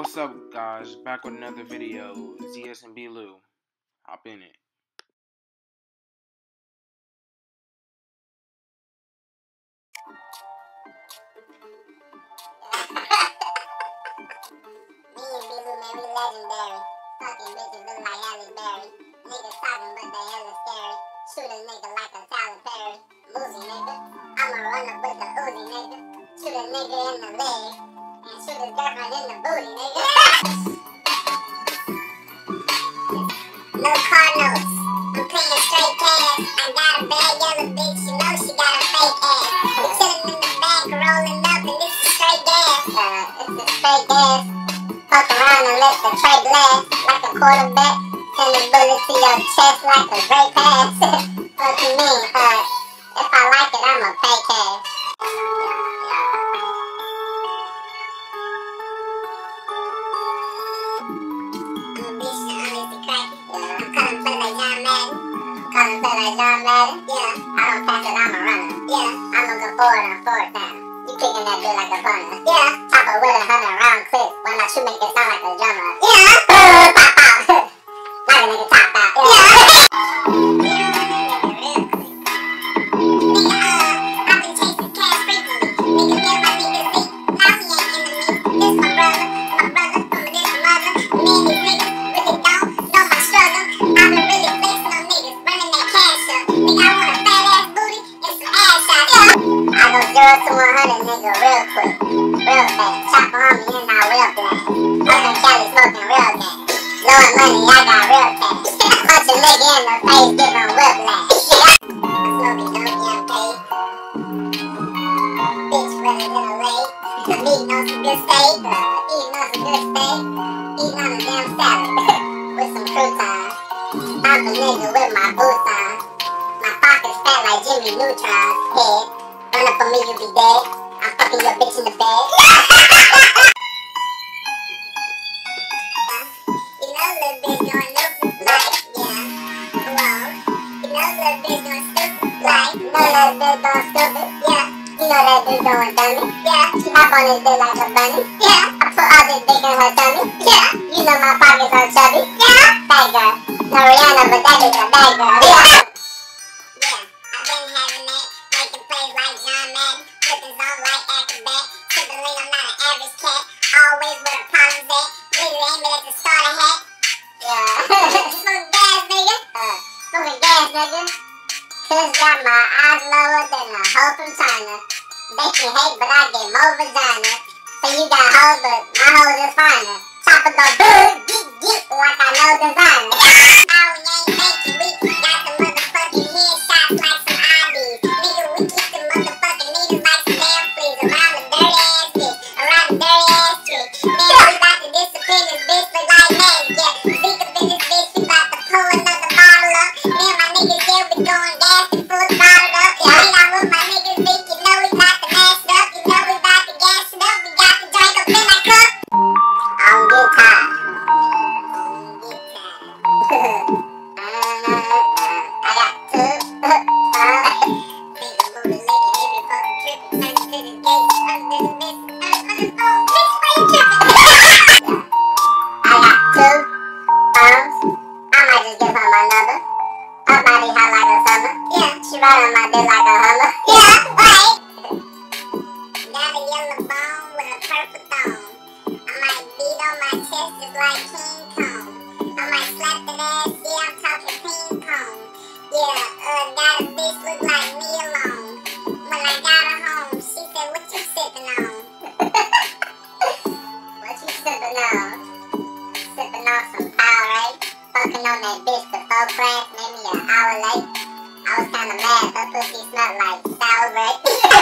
What's up, guys? Back with another video. Zias and B-Lou. Hop in it. Me and B-Lou, man, we legendary. Fucking bitches look like Halle Berry. Niggas talking, but they hella scary. Shoot a nigga like a Tyler Perry. Boozy nigga. I'ma run up with the Uzi nigga. Shoot a nigga in the leg. And shoot his girlfriend in the booty, nigga. No car notes. I'm paying straight cash. I got a bad yellow bitch. You know she got a fake ass. We chillin' in the back, rolling up, and this is straight gas. It's a straight gas. Fuck around and let the tray blast like a quarterback. Send a bullet to your chest like a great pass. What you mean? If I like it, I'ma pay cash. I'm a bitch that honestly crack it. I'm calling play like John Madden. Calling play like John Madden. Yeah. I don't pass it, I'm a runner. Yeah. I'ma go forward on fourth down. You kicking that bitch like a punter. Yeah. Chopper with 100-round clip. Why not you make it sound like a drummer? Yeah. Pop out. Like a nigga top out. Yeah. I've been chasing cash frequently. Niggas get my niggas beat. Now he ain't into me. This my brother from a different mother. Me and these niggas really don't know my struggle. I've been really flexing on niggas, running that cash up. Nigga, I want a fat ass booty and some ass shots. Yeah. I go 0 to 100, nigga, real quick, real fast. Chopper on me and I real blast. Up in Cali smoking real gas. Blowing money, I got real cash. Punch a nigga in the face, give him whiplash. I'm smoking dope, yeah, I'm paid. Bitch redder than a lake. Eating on some good steak. Eating on some good steak. Eating on a damn salad. With some croutons. I'm a nigga with my boots on. My pockets fat like Jimmy Neutron's head. Run up on me, you be dead. I'm fucking your bitch in the bed. You know little bitch going stupid like, yeah. Whoa. You know little bitch going stupid like. You know that bitch going stupid, yeah. You know that bitch going dummy, yeah. She hop on this dick like a bunny, yeah. I put all this dick in her tummy, yeah. You know my pockets are chubby, yeah. Bad girl. No Rihanna, but that bitch a bad girl, yeah. Yeah, I've been having that. Making plays like John Madden. Flipping zone like acrobat. Timberlane, I'm not an average cat. Always where the problems at. Really aim it at the starter hat. Yeah. Smoking gas, nigga. Smoking gas, nigga. Cuz got my eyes lower than a hoe from China. They can hate, but I get more vagina. So you got hoes, but my hoes is finer. Chopper go geek, like I know designer. Now we ain't making, we got the motherfucking headshots like some IDs. Nigga, we keep the motherfucking needles like some damn fleas. Around the dirty ass bitch, around the dirty ass trick. Man, we about to discipline this bitch, look like magic, yeah. Zeke up in this bitch, we about to pull another bottle up. Me and my niggas, yeah, we going gas and full throttle up. Yeah, we out with my niggas, Zeke, you know we about to mash it up. You know we about to gas it up, we got the drink up in that cup. I don't get tired. I got two. Think I'm moving licking every fucking tripping. Turn to this gate, under this bitch, under this phone. Bitch, why you tripping? I got two phones. I might just give her my number. Her body hot like a summer. Yeah, she ride on my dick like a Hummer. Yeah, right. Got a yellow bone with a purple thong. I might beat on my chest just like King Kong. I might slap that ass, yeah, I'm talking ping pong. Yeah, got a bitch look like me alone. When I got her home, she said, what you sipping on? What you sipping on? Sipping on some Powerade. Fucking on that bitch before class, made me an hour late. I was kinda mad, her pussy smelled like sour grape.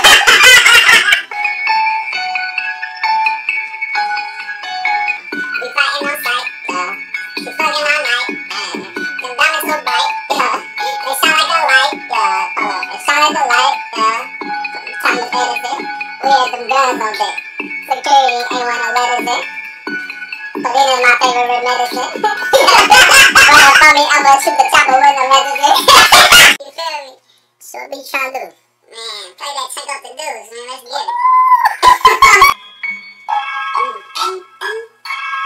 We fighting on sight, yeah. She fucking all night, them diamonds so bright, yeah. They shine like a light, yeah. They shine like a light, yeah. Time to fantasy, we had them guns on deck. Security ain't wanna let us in. But it is my favorite medicine. Run up on me, I'ma shoot the chopper with no medicine. You feel me? So what be trying to do? Man, play that check off the dudes, man. Let's get it.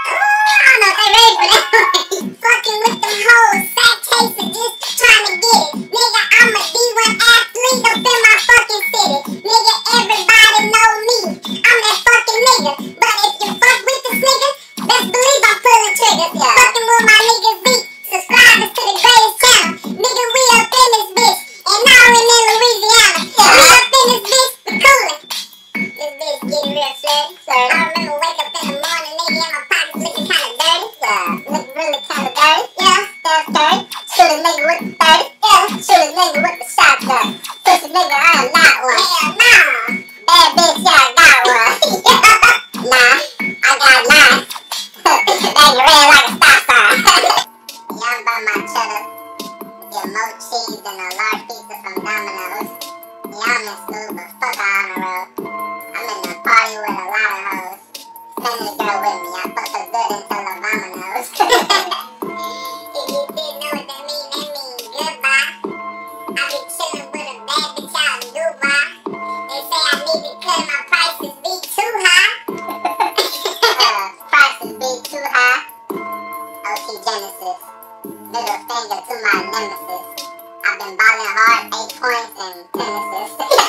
good until Obama knows. If you didn't know what that means goodbye. I be chillin' with a bad bitch out in Dubai. They say I need to cut my prices be too high. Prices be too high. OT Genesis. Middle finger to my nemesis. I've been ballin' hard, 8 points and 10 assists.